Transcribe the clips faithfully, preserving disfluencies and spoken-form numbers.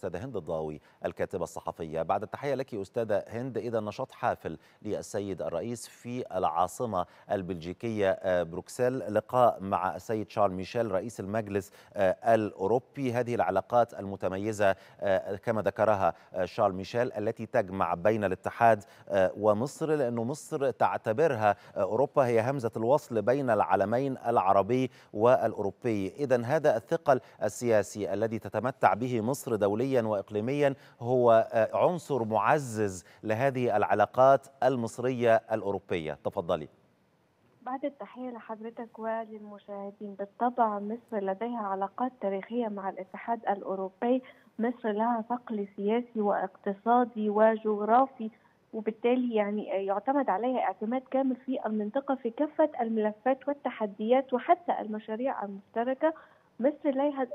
الأستاذة هند الضاوي الكاتبة الصحفية. بعد التحية لك أستاذة هند، إذا نشاط حافل للسيد الرئيس في العاصمة البلجيكية بروكسل، لقاء مع السيد شارل ميشيل رئيس المجلس الأوروبي. هذه العلاقات المتميزة كما ذكرها شارل ميشيل التي تجمع بين الاتحاد ومصر، لأنه مصر تعتبرها أوروبا هي همزة الوصل بين العالمين العربي والأوروبي. إذن هذا الثقل السياسي الذي تتمتع به مصر دوليا وإقليميا هو عنصر معزز لهذه العلاقات المصرية الأوروبية. تفضلي. بعد التحية لحضرتك وللمشاهدين، بالطبع مصر لديها علاقات تاريخية مع الاتحاد الأوروبي. مصر لها ثقل سياسي واقتصادي وجغرافي، وبالتالي يعني يعتمد عليها اعتماد كامل في المنطقة في كافة الملفات والتحديات وحتى المشاريع المشتركة. مصر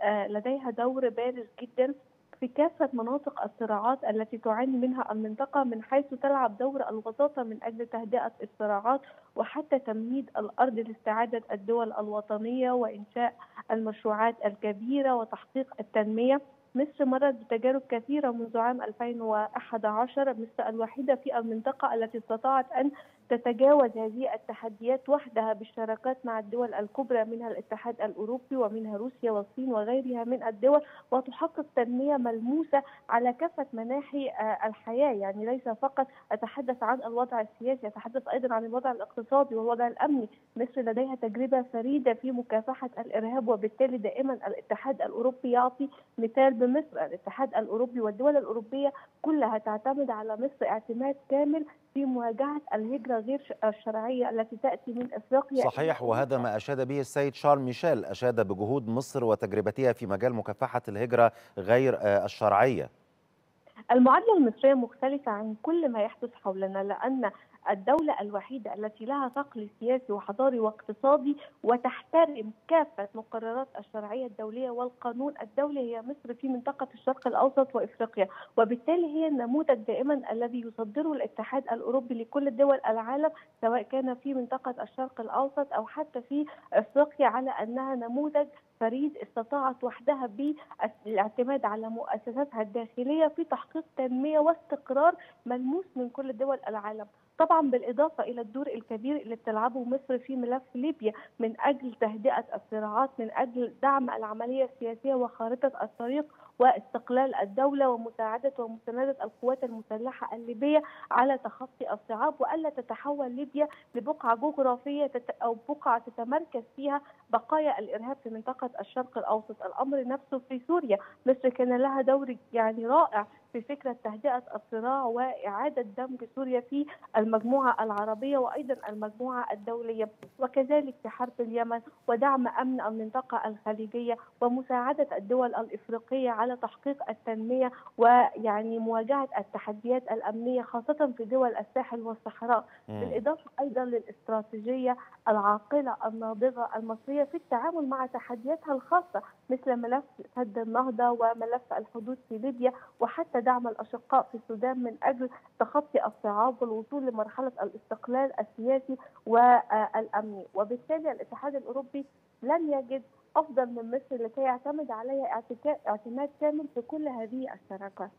لديها دور بارز جدا في كافة مناطق الصراعات التي تعاني منها المنطقة، من حيث تلعب دور الوساطة من أجل تهدئة الصراعات وحتى تمهيد الأرض لاستعادة الدول الوطنية وإنشاء المشروعات الكبيرة وتحقيق التنمية. مصر مرت بتجارب كثيرة منذ عام ألفين وأحد عشر، مصر الوحيدة في المنطقة التي استطاعت أن تتجاوز هذه التحديات وحدها بالشراكات مع الدول الكبرى منها الاتحاد الأوروبي ومنها روسيا والصين وغيرها من الدول، وتحقق تنمية ملموسة على كافة مناحي الحياة. يعني ليس فقط أتحدث عن الوضع السياسي، أتحدث أيضا عن الوضع الاقتصادي والوضع الأمني. مصر لديها تجربة فريدة في مكافحة الإرهاب، وبالتالي دائما الاتحاد الأوروبي يعطي مثال بمصر. الاتحاد الأوروبي والدول الأوروبية كلها تعتمد على مصر اعتماد كامل في مواجهة الهجرة غير الشرعية التي تأتي من أفريقيا. صحيح، وهذا ما أشاد به السيد شارل ميشيل، أشاد بجهود مصر وتجربتها في مجال مكافحة الهجرة غير الشرعية. المعادلة المصرية مختلفة عن كل ما يحدث حولنا، لأن الدولة الوحيدة التي لها ثقل سياسي وحضاري واقتصادي وتحترم كافة مقررات الشرعية الدولية والقانون الدولي هي مصر في منطقة الشرق الأوسط وإفريقيا، وبالتالي هي النموذج دائما الذي يصدره الاتحاد الأوروبي لكل دول العالم، سواء كان في منطقة الشرق الأوسط أو حتى في إفريقيا، على أنها نموذج فريد استطاعت وحدها بالاعتماد على مؤسساتها الداخلية في تحقيق تنمية واستقرار ملموس من كل دول العالم. طبعا بالإضافة إلى الدور الكبير اللي بتلعبه مصر في ملف ليبيا من أجل تهدئة الصراعات، من أجل دعم العملية السياسية وخارطة الطريق واستقلال الدولة ومساعدة ومساندة القوات المسلحة الليبية على تخطي الصعاب، وألا تتحول ليبيا لبقعة جغرافية أو بقعة تتمركز فيها بقايا الإرهاب في منطقة الشرق الأوسط. الأمر نفسه في سوريا، مصر كان لها دور يعني رائع في فكرة تهدئة الصراع وإعادة دمج سوريا في المجموعة العربية وأيضا المجموعة الدولية، وكذلك في حرب اليمن ودعم أمن المنطقة الخليجية ومساعدة الدول الإفريقية على تحقيق التنمية ويعني مواجهة التحديات الأمنية خاصة في دول الساحل والصحراء. م. بالإضافة أيضا للاستراتيجية العاقلة الناضجة المصرية في التعامل مع تحدياتها الخاصة مثل ملف سد النهضة وملف الحدود في ليبيا، وحتى دعم الأشقاء في السودان من أجل تخطي الصعاب والوصول لمرحلة الاستقلال السياسي والأمني. وبالتالي الاتحاد الأوروبي لن يجد أفضل من مصر لكي يعتمد عليها اعتماد كامل في كل هذه الشراكات.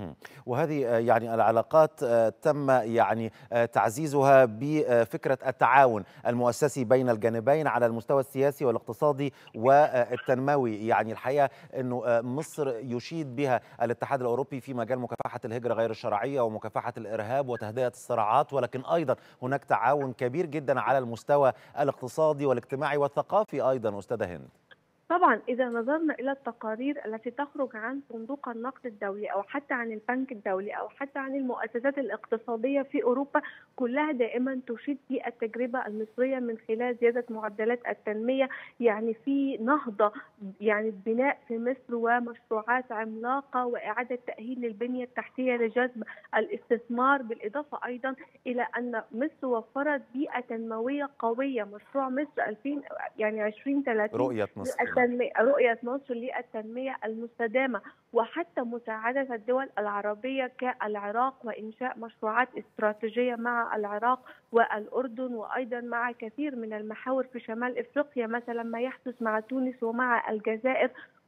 وهذه يعني العلاقات تم يعني تعزيزها بفكرة التعاون المؤسسي بين الجانبين على المستوى السياسي والاقتصادي والتنموي. يعني الحقيقة أنه مصر يشيد بها الاتحاد الأوروبي في مجال مكافحة الهجرة غير الشرعية ومكافحة الإرهاب وتهدئة الصراعات، ولكن أيضا هناك تعاون كبير جدا على المستوى الاقتصادي والاجتماعي والثقافي أيضا أستاذة هند. طبعا إذا نظرنا إلى التقارير التي تخرج عن صندوق النقد الدولي أو حتى عن البنك الدولي أو حتى عن المؤسسات الاقتصادية في أوروبا، كلها دائما تشيد بالتجربة المصرية من خلال زيادة معدلات التنمية، يعني في نهضة يعني بناء في مصر ومشروعات عملاقة وإعادة تأهيل للبنية التحتية لجذب الاستثمار. بالإضافة أيضا إلى أن مصر وفرت بيئة تنموية قوية، مشروع مصر ألفين يعني عشرين ثلاثين رؤية مصر رؤية مصر للتنمية المستدامة، وحتى مساعدة الدول العربية كالعراق وإنشاء مشروعات استراتيجية مع العراق والأردن، وأيضا مع كثير من المحاور في شمال إفريقيا مثلا ما يحدث مع تونس ومع الجزائر.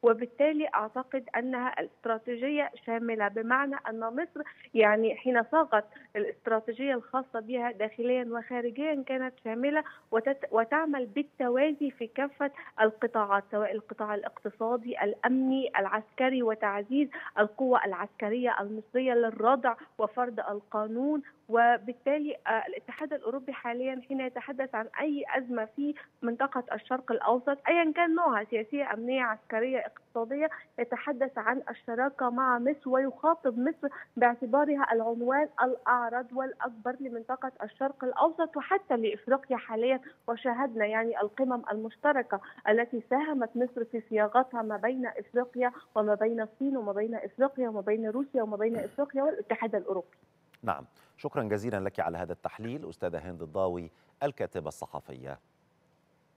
وبالتالي أعتقد أنها الاستراتيجية شاملة، بمعنى أن مصر يعني حين صاغت الاستراتيجية الخاصة بها داخليا وخارجيا كانت شاملة وتعمل بالتوازي في كافة القطاعات، سواء القطاع الاقتصادي، الأمني، العسكري، وتعزيز القوة العسكرية المصرية للردع وفرض القانون. وبالتالي الاتحاد الأوروبي حاليا حين يتحدث عن أي أزمة في منطقة الشرق الأوسط أيا كان نوعها، سياسية، أمنية، عسكرية، اقتصادية، يتحدث عن الشراكة مع مصر ويخاطب مصر باعتبارها العنوان الأعرض والأكبر لمنطقة الشرق الأوسط وحتى لإفريقيا حاليا. وشاهدنا يعني القمم المشتركة التي ساهمت مصر في صياغتها ما بين إفريقيا وما بين الصين وما بين إفريقيا وما بين روسيا وما بين إفريقيا والاتحاد الأوروبي. نعم، شكرا جزيلا لك على هذا التحليل أستاذة هند الضاوي الكاتبة الصحفية.